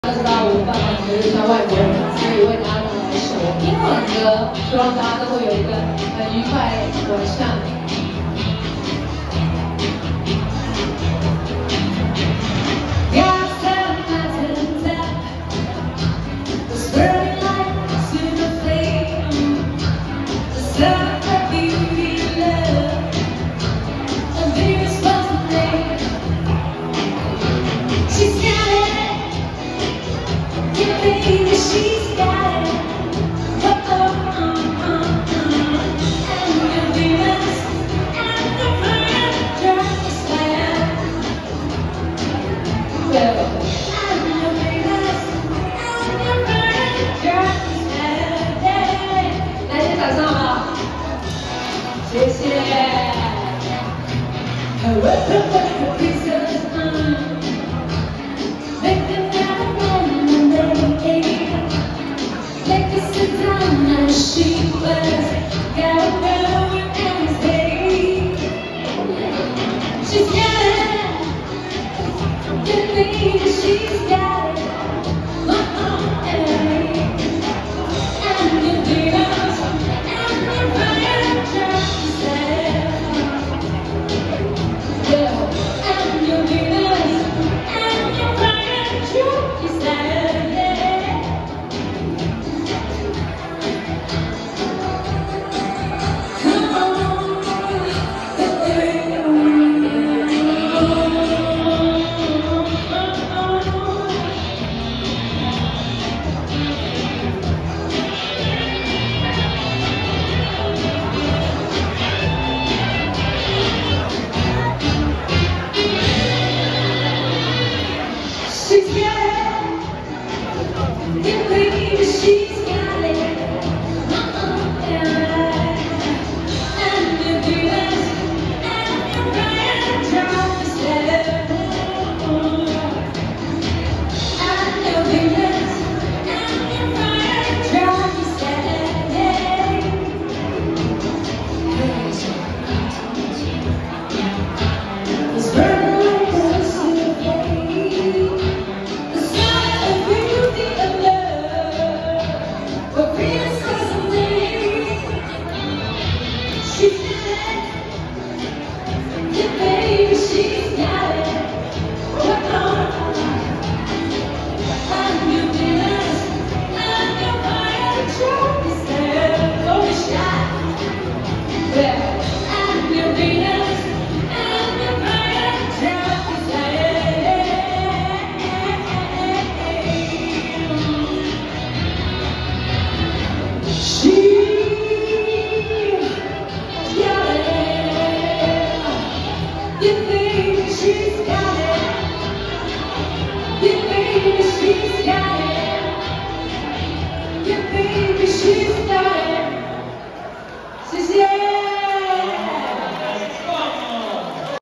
知道我爸爸其实是外国人，所以为大家带来一首英文歌，希望大家都会有一个很愉快的晚上。 She's got it. And the Venus and the fire just land. And the Venus and the fire just land. 来，先掌声好不好？谢谢。